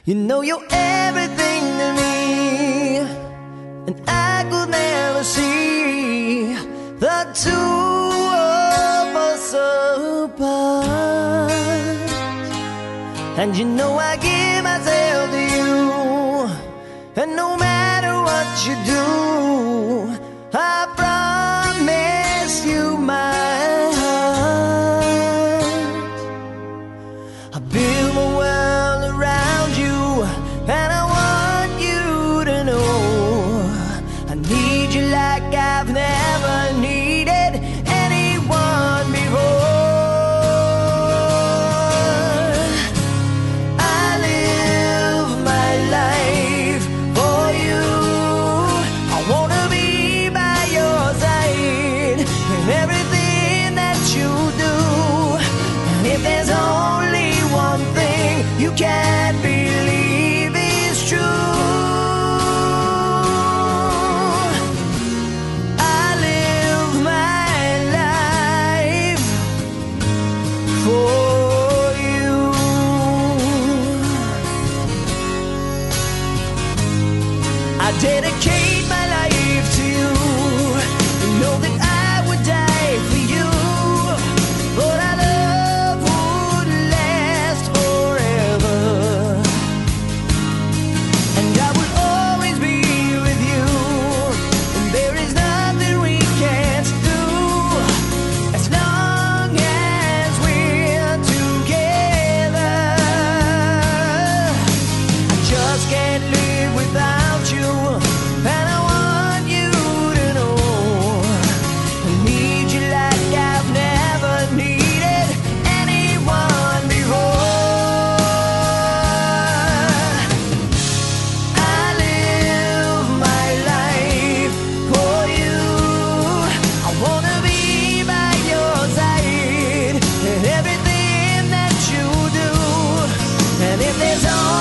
You know you're everything to me, and I could never see the two of us apart. And you know I give myself to you, and no matter what you do, I promise you my heart. I build my world around you, and I want you to know I need you like I've never needed anyone before. I live my life for you. I wanna be by your side in everything that you do. And if there's only one thing you can't believe is true, I live my life for you. I dedicate my life to you. You know that I would die for you, but our love would last forever. And I will always be with you, and there is nothing we can't do as long as we're together. I just can't live without you, and I want you to know I need you like I've never needed anyone before. I live my life for you. I wanna be by your side in everything that you do. And if there's